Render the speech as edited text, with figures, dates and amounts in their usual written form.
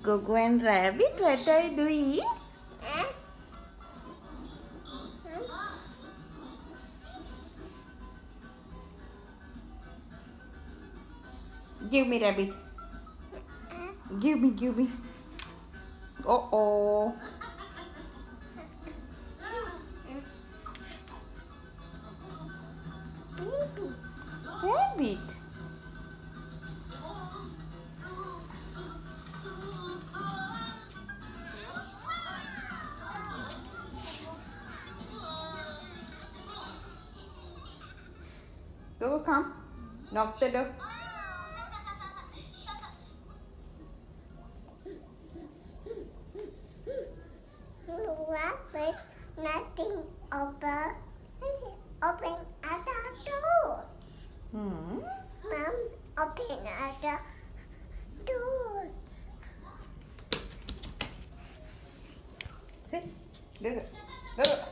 Gogo and Rabbit, what are you doing? Give me Rabbit. Give me. Oh. Rabbit. Go, come. Knock the door. Rabbit, nothing open. Open at the door. Mom, open at the door. Sit. Go.